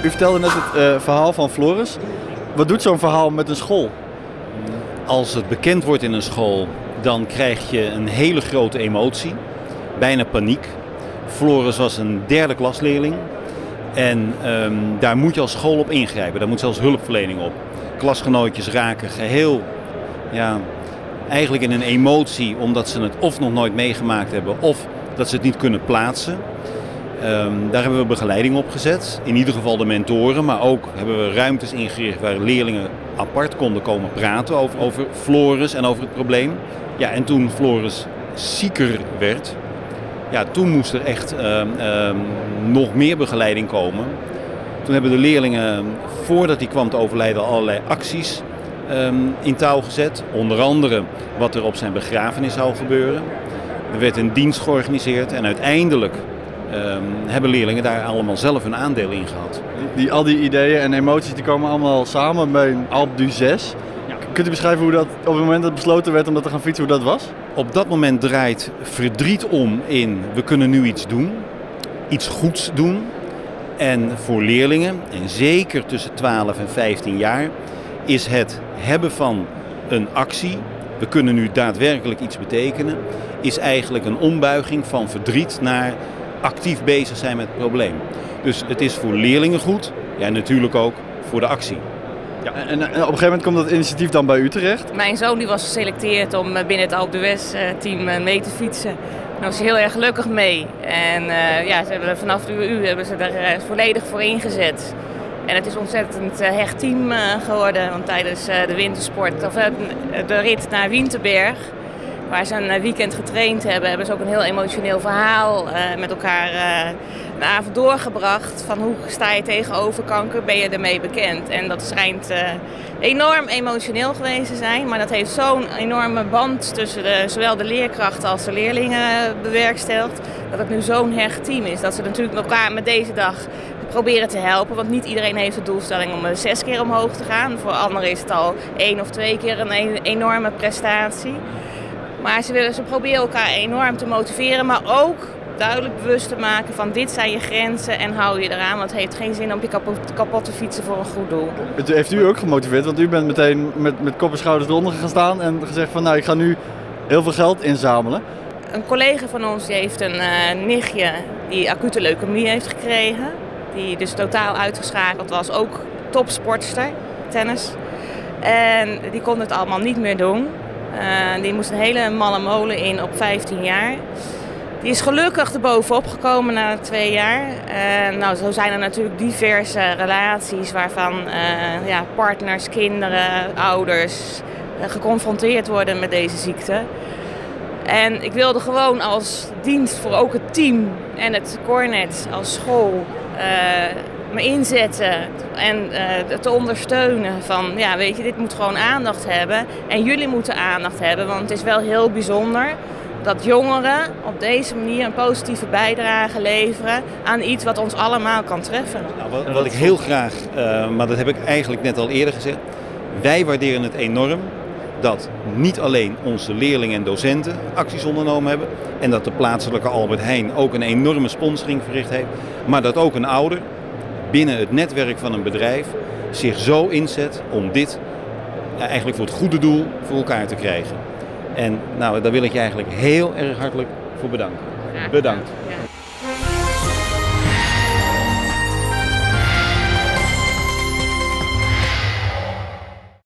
U vertelde net het verhaal van Floris. Wat doet zo'n verhaal met een school? Als het bekend wordt in een school, dan krijg je een hele grote emotie. Bijna paniek. Floris was een derde klasleerling. En daar moet je als school op ingrijpen. Daar moet zelfs hulpverlening op. Klasgenootjes raken geheel, eigenlijk in een emotie, omdat ze het of nog nooit meegemaakt hebben, of dat ze het niet kunnen plaatsen. Daar hebben we begeleiding op gezet. In ieder geval de mentoren, maar ook hebben we ruimtes ingericht waar leerlingen apart konden komen praten over Floris en over het probleem. Ja, en toen Floris zieker werd, toen moest er echt nog meer begeleiding komen. Toen hebben de leerlingen, voordat hij kwam te overlijden, allerlei acties in touw gezet. Onder andere wat er op zijn begrafenis zou gebeuren. Er werd een dienst georganiseerd en uiteindelijk hebben leerlingen daar allemaal zelf een aandeel in gehad. Al die ideeën en emoties die komen allemaal samen bij Alpe d'Huez. Ja. Kunt u beschrijven hoe dat op het moment dat besloten werd om dat te gaan fietsen, hoe dat was? Op dat moment draait verdriet om in we kunnen nu iets doen, iets goeds doen. En voor leerlingen, en zeker tussen 12 en 15 jaar, is het hebben van een actie, we kunnen nu daadwerkelijk iets betekenen, is eigenlijk een ombuiging van verdriet naar actief bezig zijn met het probleem. Dus het is voor leerlingen goed, ja, natuurlijk ook voor de actie. Ja. En op een gegeven moment komt dat initiatief dan bij u terecht? Mijn zoon die was geselecteerd om binnen het Alpe d'Huez team mee te fietsen. Daar was hij heel erg gelukkig mee. En ze hebben vanaf de UU hebben ze er volledig voor ingezet. En het is een ontzettend hecht team geworden. Want tijdens de wintersport, of de rit naar Winterberg, waar ze een weekend getraind hebben, hebben ze ook een heel emotioneel verhaal met elkaar een avond doorgebracht. Van hoe sta je tegenover kanker, ben je ermee bekend? En dat schijnt enorm emotioneel geweest te zijn. Maar dat heeft zo'n enorme band tussen zowel de leerkrachten als de leerlingen bewerkstelligd. Dat het nu zo'n hecht team is. Dat ze natuurlijk elkaar met deze dag proberen te helpen. Want niet iedereen heeft de doelstelling om 6 keer omhoog te gaan. Voor anderen is het al 1 of 2 keer een enorme prestatie. Maar ze proberen elkaar enorm te motiveren, maar ook duidelijk bewust te maken van dit zijn je grenzen en hou je eraan. Want het heeft geen zin om je kapot te fietsen voor een goed doel. Het heeft u ook gemotiveerd, want u bent meteen met kop en schouders eronder gaan staan en gezegd van ik ga nu heel veel geld inzamelen. Een collega van ons die heeft een nichtje die acute leukemie heeft gekregen. Die dus totaal uitgeschakeld was, ook topsportster, tennis. En die kon het allemaal niet meer doen. Die moest een hele malle molen in op 15 jaar. Die is gelukkig erbovenop gekomen na 2 jaar. Zo zijn er natuurlijk diverse relaties waarvan partners, kinderen, ouders geconfronteerd worden met deze ziekte. En ik wilde gewoon als dienst voor ook het team en het Cornet als school me inzetten en te ondersteunen van, dit moet gewoon aandacht hebben. En jullie moeten aandacht hebben, want het is wel heel bijzonder dat jongeren op deze manier een positieve bijdrage leveren aan iets wat ons allemaal kan treffen. Nou, wat ik heel graag, maar dat heb ik eigenlijk net al eerder gezegd, wij waarderen het enorm dat niet alleen onze leerlingen en docenten acties ondernomen hebben en dat de plaatselijke Albert Heijn ook een enorme sponsoring verricht heeft, maar dat ook een ouder binnen het netwerk van een bedrijf zich zo inzet om dit eigenlijk voor het goede doel voor elkaar te krijgen. En daar wil ik je eigenlijk heel erg hartelijk voor bedanken. Bedankt.